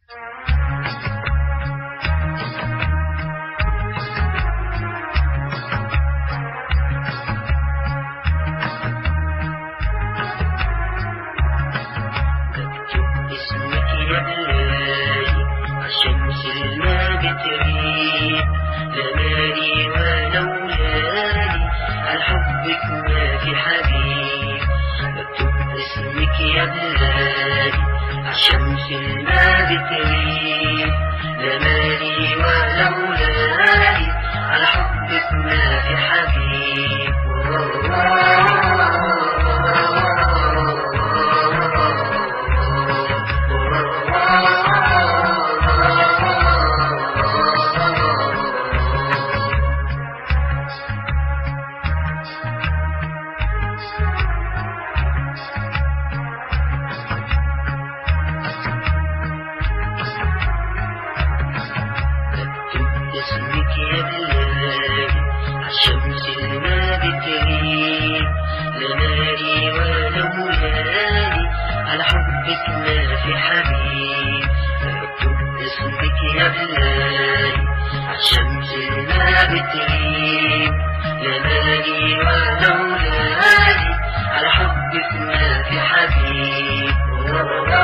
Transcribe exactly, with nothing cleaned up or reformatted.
اسمك يا بلادي عالشمس اللي بتغيب، لا مالي ولا ولادي على حبك ما في حبيب. مكتوب اسمك يا بلادي عالشمس اللي بتغيب، لا مالي ولا ولادي على حبك ما في حبيب. اسمك يا بلادي عالشمس اللي ما بتغيب، لا مالي ولا ولادي على حبك ما في حبيب. مكتوب اسمك يا بلادي عالشمس اللي ما بتغيب، لا مالي ولا ولادي على حبك ما في حبيب.